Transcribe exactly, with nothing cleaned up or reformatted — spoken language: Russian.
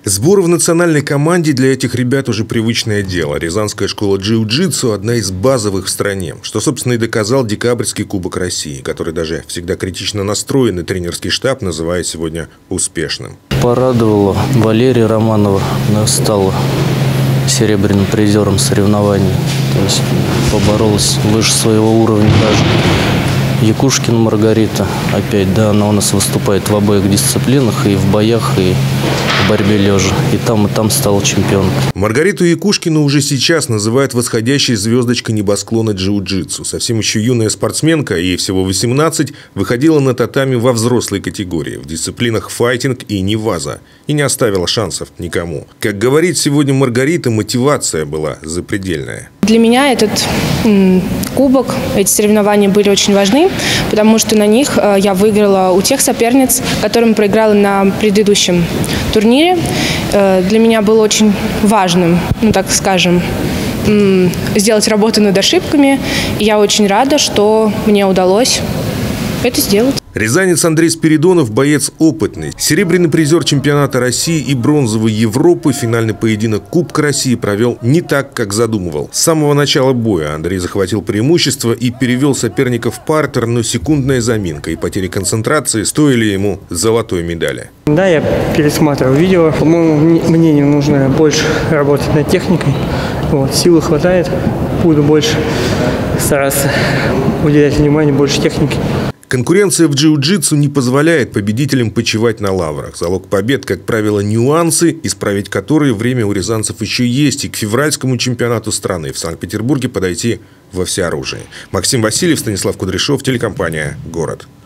Сбор в национальной команде для этих ребят уже привычное дело. Рязанская школа джиу-джитсу – одна из базовых в стране, что, собственно, и доказал Декабрьский кубок России, который даже всегда критично настроенный тренерский штаб называет сегодня успешным. Порадовала Валерия Романова, она стала серебряным призером соревнований, то есть поборолась выше своего уровня даже. Якушкина Маргарита, опять, да, она у нас выступает в обоих дисциплинах, и в боях, и в борьбе лежа. И там, и там стала чемпионкой. Маргариту Якушкину уже сейчас называют восходящей звездочкой небосклона джиу-джитсу. Совсем еще юная спортсменка, ей всего восемнадцать, выходила на татами во взрослой категории, в дисциплинах файтинг и неваза. И не оставила шансов никому. Как говорит сегодня Маргарита, мотивация была запредельная. Для меня этот м, кубок, эти соревнования были очень важны, потому что на них э, я выиграла у тех соперниц, которым проиграла на предыдущем турнире. Э, для меня было очень важным, ну так скажем, м, сделать работу над ошибками. И я очень рада, что мне удалось это сделать. Рязанец Андрей Спиридонов – боец опытный. Серебряный призер чемпионата России и бронзовой Европы финальный поединок Кубка России провел не так, как задумывал. С самого начала боя Андрей захватил преимущество и перевел соперника в партер, но секундная заминка и потеря концентрации стоили ему золотой медали. Да, я пересматривал видео. По моему мнению, нужно больше работать над техникой. Вот, силы хватает, буду больше стараться уделять внимание, больше техники. Конкуренция в джиу-джитсу не позволяет победителям почивать на лаврах. Залог побед, как правило, нюансы, исправить которые время у рязанцев еще есть. И к февральскому чемпионату страны в Санкт-Петербурге подойти во всеоружии. Максим Васильев, Станислав Кудряшов, телекомпания «Город».